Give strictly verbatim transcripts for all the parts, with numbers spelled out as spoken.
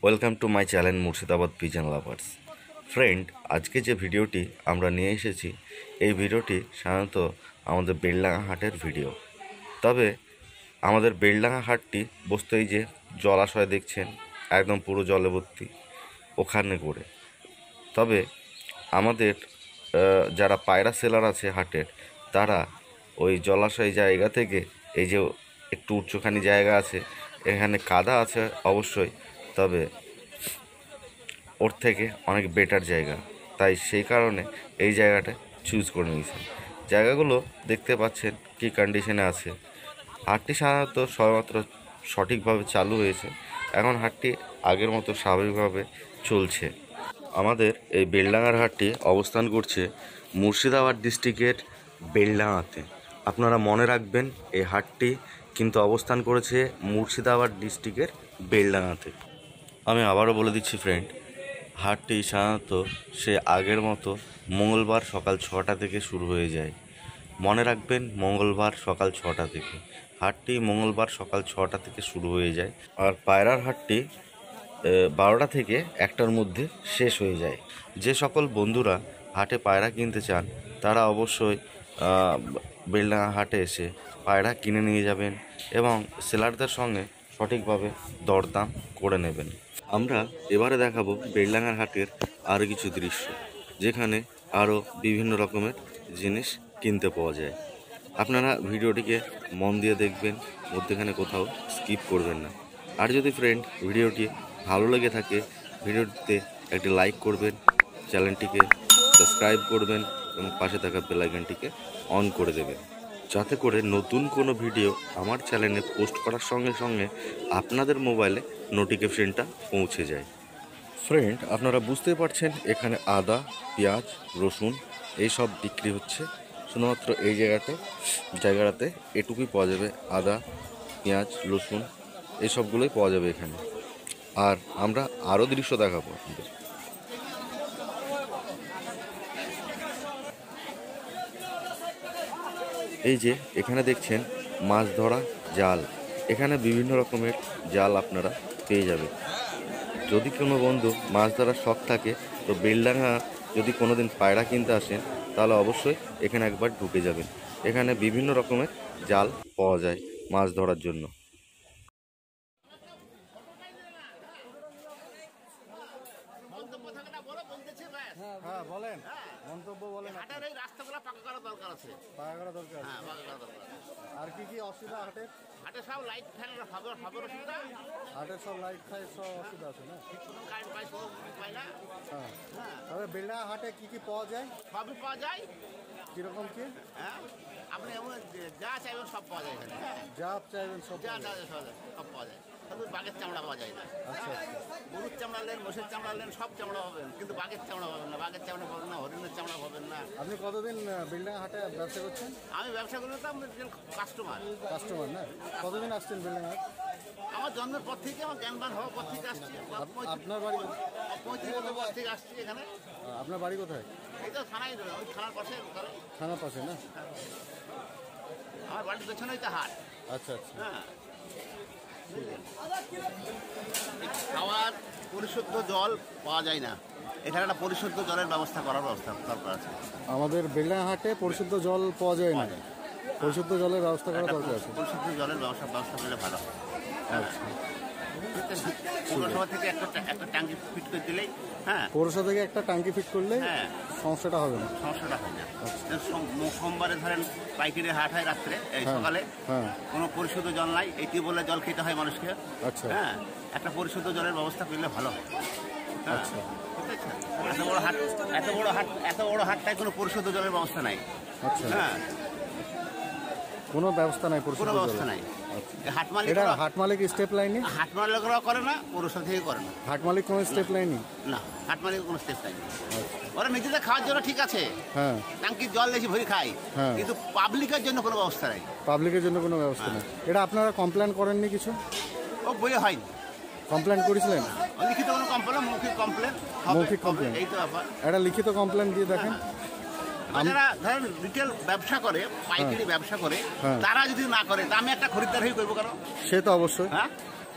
Welcome to my channel Murshidabad pigeon lovers. Friend, আজকে যে ভিডিওটি আমরা নিয়ে এসেছি এই ভিডিওটি সাধারণত আমাদের বেলডাঙ্গা হাটের ভিডিও। তবে আমাদের বেলডাঙ্গা হাটটি বসতে এই যে জলাশয় দেখছেন, একদম পুরো জলে ভর্তি, ওখানে করে। তবে আমাদের যারা পায়রা সেলার আছে হাটের, তারা ওই জলাশয় জায়গা থেকে এই যে একটু উচ্চখানি জায়গা আছে, এখানে কাদা আছে অবশ্যই, তবে ওর থেকে অনেক বেটার জায়গা, তাই সেই কারণে এই জায়গাটা চুজ করে নিয়েছেন। জায়গাগুলো দেখতে পাচ্ছেন কী কন্ডিশনে আছে। হাটটি সাধারণত সবেমাত্র সঠিকভাবে চালু হয়েছে, এখন হাটটি আগের মতো স্বাভাবিকভাবে চলছে। আমাদের এই বেলডাঙ্গার হাটটি অবস্থান করছে মুর্শিদাবাদ ডিস্ট্রিক্টের বেলডাঙ্গাতে। আপনারা মনে রাখবেন, এই হাটটি কিন্তু অবস্থান করেছে মুর্শিদাবাদ ডিস্ট্রিক্টের বেলডাঙ্গাতে। আমি আবারও বলে দিচ্ছি ফ্রেন্ড, হাটটি সাধারণত সে আগের মতো মঙ্গলবার সকাল ছটা থেকে শুরু হয়ে যায়। মনে রাখবেন, মঙ্গলবার সকাল ছটা থেকে হাটটি মঙ্গলবার সকাল ছটা থেকে শুরু হয়ে যায়। আর পায়রার হাটটি বারোটা থেকে একটার মধ্যে শেষ হয়ে যায়। যে সকল বন্ধুরা হাটে পায়রা কিনতে চান তারা অবশ্যই বেলডাঙ্গা হাটে এসে পায়রা কিনে নিয়ে যাবেন এবং সেলারদের সঙ্গে সঠিকভাবে দরদাম করে নেবেন। আমরা এবারে দেখাবো বেলডাঙ্গার হাটের আরও কিছু দৃশ্য, যেখানে আরও বিভিন্ন রকমের জিনিস কিনতে পাওয়া যায়। আপনারা ভিডিওটিকে মন দিয়ে দেখবেন, মধ্যেখানে কোথাও স্কিপ করবেন না। আর যদি ফ্রেন্ড ভিডিওটি ভালো লেগে থাকে, ভিডিওটিতে একটি লাইক করবেন, চ্যানেলটিকে সাবস্ক্রাইব করবেন এবং পাশে থাকা বেল আইকনটিকে অন করে দেবেন, যাতে করে নতুন কোনো ভিডিও আমার চ্যানেলে পোস্ট করার সঙ্গে সঙ্গে আপনাদের মোবাইলে নোটিফিকেশনটা পৌঁছে যায়। ফ্রেন্ড, আপনারা বুঝতে পারছেন এখানে আদা, পেঁয়াজ, রসুন এইসব বিক্রি হচ্ছে। শুধুমাত্র এই জায়গাতে জায়গাটাতে এটুকুই পাওয়া যাবে, আদা, পেঁয়াজ, রসুন এইসবগুলোই পাওয়া যাবে এখানে। আর আমরা আরও দৃশ্য দেখাবো আপনাদের। এই যে এখানে দেখছেন মাছ ধরা জাল, এখানে বিভিন্ন রকমের জাল আপনারা পেয়ে যাবেন। যদি কোনো বন্ধু মাছ ধরার শখ থাকে, তো বেলডাঙ্গা যদি কোনো দিন পায়রা কিনতে আসেন, তাহলে অবশ্যই এখানে একবার ঢুকে যাবেন। এখানে বিভিন্ন রকমের জাল পাওয়া যায় মাছ ধরার জন্য। হ্যাঁ বলেন, মন্তব্য বলেন। হাটের এই রাস্তাগুলো পাকা করা দরকার আছে। পাকা করা দরকার। হ্যাঁ, পাকা করা দরকার। আর কি কি অসুবিধা হাটের? হাটে সব লাইট ফ্যানের ফাঁকর ফাঁকর অসুবিধা। হাটের সব লাইট ফাইট সব অসুবিধা আছে না? কোনো কারেন্ট পাই সব পাই না। হ্যাঁ। হ্যাঁ, তবে বেলডাঙ্গা হাটে কি কি পাওয়া যায়? সবই পাওয়া যায়। কিরকম কি? হ্যাঁ, আপনি এমন যা চাইবেন সব পাওয়া যায় এখানে। হ্যাঁ, যা চাইবেন সব যা পাওয়া যা যায়। সব সব পাওয়া যায়। শুধু বাঘের চামড়া পাওয়া যায় না। আচ্ছা আচ্ছা। গরুর চামড়া নেন, মোষের চামড়া নেন, সব চামড়া পাবেন, কিন্তু বাঘের চামড়া পাবেন না। বাঘের চামড়া পাবেন না, হরিণের চামড়া পাবেন না। আপনি কতদিন বেলডাঙ্গা হাটে ব্যবসা করছেন? আমি ব্যবসা করলে তো আমাদের কাস্টমার কাস্টমার না? কতদিন আসছেন বেলডাঙ্গা হাট? আমার জন্মের পর থেকে, আমার জ্ঞানবান হওয়ার পর থেকে আসছি। আপনার বাড়ি? পঁয়ত্রিশ বছর পর থেকে আসছি এখানে। আপনার বাড়ি কোথায়? এই তো থানায়, ওই থানার পাশে ঘরে। থানার পাশে না? আমার বাড়ির পেছনেই তো হাট। আচ্ছা আচ্ছা। হ্যাঁ, খাওয়ার পরিশুদ্ধ জল পাওয়া যায় না, এখানে একটা পরিশুদ্ধ জলের ব্যবস্থা করার ব্যবস্থা দরকার আছে। আমাদের বেলডাঙ্গা হাটে পরিশুদ্ধ জল পাওয়া যায় না, পরিশুদ্ধ জলের ব্যবস্থা করা দরকার আছে। পরিশুদ্ধ জলের ব্যবস্থা ব্যবস্থা করলে ভালো। আচ্ছা, পৌরসভা থেকে একটা একটা ট্যাঙ্কি ফিট করে দিলেই, হ্যাঁ, পৌরসভা থেকে একটা ট্যাঙ্কি ফিট করলে হ্যাঁ সমস্যাটা হবে না, সমস্যাটা হয় না। সোমবারে ধরেন পাইকারি হাট হয় রাত্রে, এই সকালে হ্যাঁ কোনো পরিশুদ্ধ জল নাই, এই টিউবওয়েলের জল খেতে হয় মানুষকে। আচ্ছা। হ্যাঁ, একটা পরিশুদ্ধ জলের ব্যবস্থা করলে ভালো হয়। হ্যাঁ, আচ্ছা। এত বড় হাট, এত বড় হাট, এত বড় হাটটায় কোনো পরিশুদ্ধ জলের ব্যবস্থা নাই। আচ্ছা। হ্যাঁ, কোনো ব্যবস্থা নাই, কোনো ব্যবস্থা নাই। হাট মালিক, এটা হাট মালিক স্টেপ লাইনি, হাট মালিকরাও করে না, পৌরসভা থেকে করে না। হাট মালিক কোনো স্টেপ লাইনি না, হাট মালিক কোনো স্টেপ লাইনি। ওরা নিজেদের খাওয়ার জন্য ঠিক আছে, হ্যাঁ, ট্যাঙ্কির জল বেশি ভরি খায়, হ্যাঁ, কিন্তু পাবলিকের জন্য কোনো ব্যবস্থা নাই। পাবলিকের জন্য কোনো ব্যবস্থা নেই। এটা আপনারা কমপ্লেন করেননি কিছু? ও বইয়ে হয়নি। কমপ্লেন করেছিলেন? লিখিত কোনো কমপ্লেন, মৌখিক কমপ্লেন, মৌখিক কমপ্লেন, এই তো ব্যাপার। একটা লিখিত কমপ্লেন দিয়ে দেখেন। যারা ধরেন রিটেল ব্যবসা করে, পাইকারি ব্যবসা করে, তারা যদি না করে, তা আমি একটা খরিদ্দার হয়ে করবো কেন? সে তো অবশ্যই, হ্যাঁ,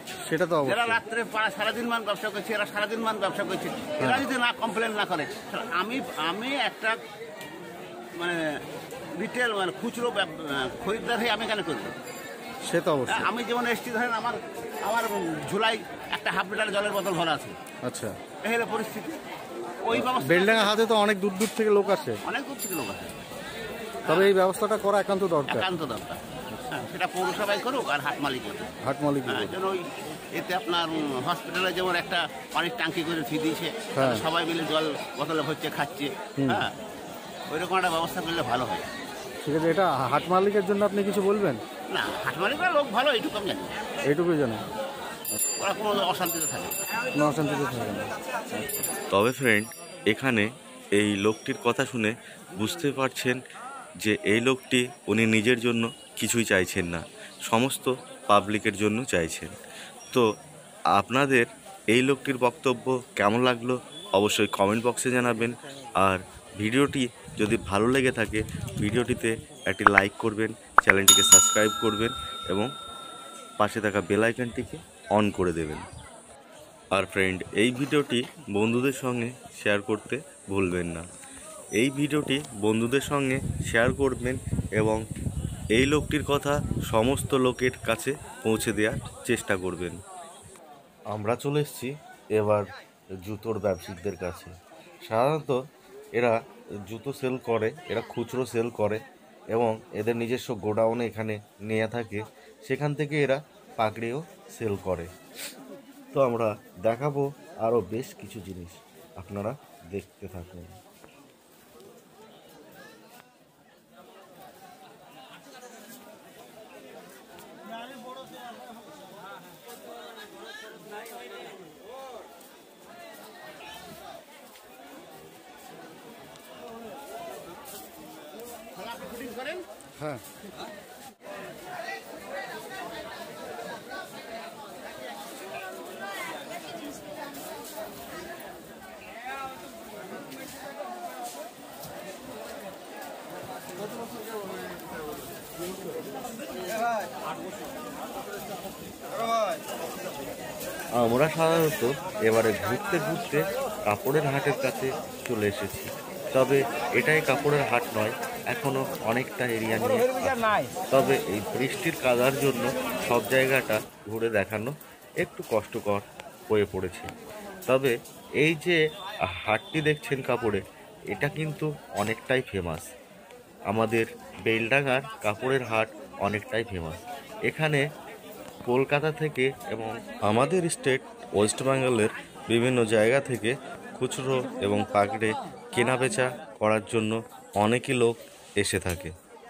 সেটা তো যারা অবশ্যই। রাত্রে পা- সারাদিন মান ব্যবসা করছে, এরা সারাদিন মান ব্যবসা করছে, এরা যদি না কমপ্লেন না করে, তাহলে আমি আমি একটা মানে রিটেল মানে খুচরো ব্যব- খরিদ্দার হয়ে আমি কেন করবো? সে তো অবশ্যই। আমি যেমন এসছি, ধরেন আমার আমার ঝুলাই একটা হাফ লিটার জলের বোতল ভরা আছে, আচ্ছা, এই হলো পরিস্থিতি। ওই ব্যবস্থা বেলডাঙ্গা হাতে তো অনেক দূর দূর থেকে লোক আসে, অনেক দূর থেকে লোক আছে, তবে এই ব্যবস্থাটা করা একান্ত দরকার। একান্ত দরকার। হ্যাঁ, সেটা পৌরসভায় করুক আর হাট মালিক করুক। হাট মালিক হ্যাঁ, যেন ওই এতে আপনার উম, হসপিটালে যেমন একটা পানির ট্যাঙ্কি করে ফি দিয়েছে, হ্যাঁ। সবাই মিলে জল বোতলে ভরছে খাচ্ছে, হ্যাঁ ওইরকম একটা ব্যবস্থা করলে ভালো হয়। ঠিক আছে, এটা হাট মালিকের জন্য আপনি কিছু বলবেন? না, হাট মালিকরা লোক ভালো, এইটুকু আমি জানি। এইটুকুই জানেন, ওরা কোনো অশান্তিতে থাকে না। কোনো অশান্তিতে থাকে না। তবে ফ্রেন্ড, এখানে এই লোকটির কথা শুনে বুঝতে পারছেন যে এই লোকটি উনি নিজের জন্য কিছুই চাইছেন না, সমস্ত পাবলিকের জন্য চাইছেন। তো আপনাদের এই লোকটির বক্তব্য কেমন লাগলো অবশ্যই কমেন্ট বক্সে জানাবেন। আর ভিডিওটি যদি ভালো লেগে থাকে ভিডিওটিতে একটি লাইক করবেন, চ্যানেলটিকে সাবস্ক্রাইব করবেন এবং পাশে থাকা বেল আইকনটিকে অন করে দেবেন। আর ফ্রেন্ড, এই ভিডিওটি বন্ধুদের সঙ্গে শেয়ার করতে ভুলবেন না। এই ভিডিওটি বন্ধুদের সঙ্গে শেয়ার করবেন এবং এই লোকটির কথা সমস্ত লোকের কাছে পৌঁছে দেওয়ার চেষ্টা করবেন। আমরা চলে এসেছি এবার জুতোর ব্যবসায়ীদের কাছে। সাধারণত এরা জুতো সেল করে, এরা খুচরো সেল করে এবং এদের নিজস্ব গোডাউনে এখানে নিয়ে থাকে, সেখান থেকে এরা পাকড়িও সেল করে। তো আমরা দেখাবো আরও বেশ কিছু জিনিস, আপনারা দেখতে থাকুন। তাহলে আপনি শুটিং করেন? হ্যাঁ, আমরা সাধারণত এবারে ঘুরতে ঘুরতে কাপড়ের হাটের কাছে চলে এসেছি, তবে এটাই কাপড়ের হাট নয়, এখনো অনেকটা এরিয়া নিয়ে আছে। তবে এই বৃষ্টির কাদার জন্য সব জায়গাটা ঘুরে দেখানো একটু কষ্টকর হয়ে পড়েছে। তবে এই যে হাটটি দেখছেন কাপড়ের, এটা কিন্তু অনেকটাই ফেমাস। আমাদের বেলডাঙ্গার কাপড়ের হাট অনেকটাই ফেমাস। এখানে কলকাতা থেকে এবং আমাদের স্টেট ওয়েস্ট বেঙ্গলের বিভিন্ন জায়গা থেকে খুচরো এবং পাকড়ে কেনা বেচা করার জন্য অনেকই লোক এসে থাকে।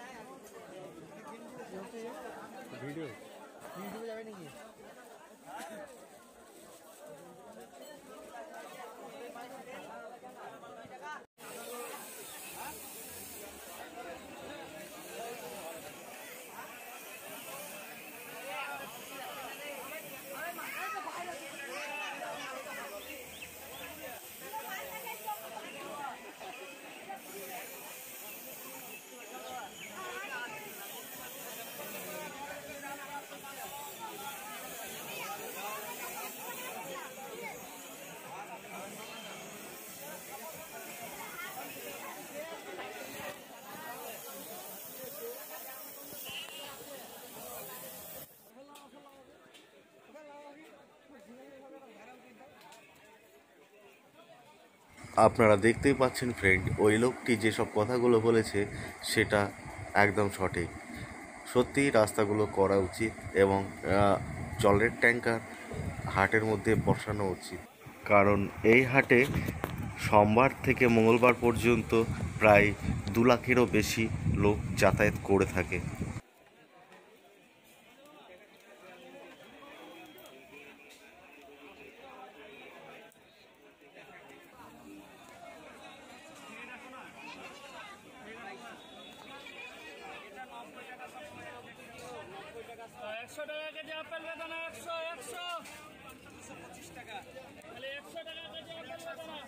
আপনারা দেখতেই পাচ্ছেন ফ্রেন্ড, ওই লোকটি যেসব কথাগুলো বলেছে সেটা একদম সঠিক। সত্যিই রাস্তাগুলো করা উচিত এবং আহ, জলের ট্যাঙ্কার হাটের মধ্যে বসানো উচিত, কারণ এই হাটে সোমবার থেকে মঙ্গলবার পর্যন্ত প্রায় দু লাখেরও বেশি লোক যাতায়াত করে থাকে। একশো টাকা কেজি আপেল বেদানা, একশো একশো পঁচিশ টাকা, তাহলে একশো টাকা কেজি আপেল বেদানা।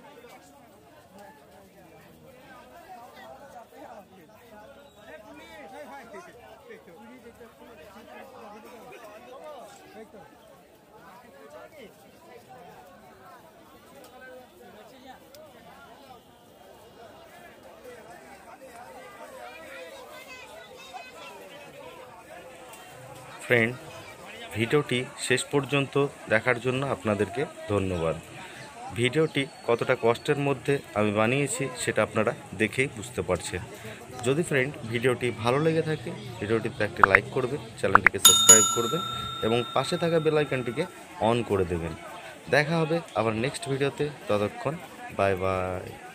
ফ্রেন্ড, ভিডিওটি শেষ পর্যন্ত দেখার জন্য আপনাদেরকে ধন্যবাদ। ভিডিওটি কতটা কষ্টের মধ্যে আমি বানিয়েছি সেটা আপনারা দেখেই বুঝতে পারছেন। যদি ফ্রেন্ড ভিডিওটি ভালো লেগে থাকে, ভিডিওটিতে একটি লাইক করবেন, চ্যানেলটিকে সাবস্ক্রাইব করবেন এবং পাশে থাকা বেল আইকনটিকে অন করে দেবেন। দেখা হবে আবার নেক্সট ভিডিওতে। ততক্ষণ বাই বাই।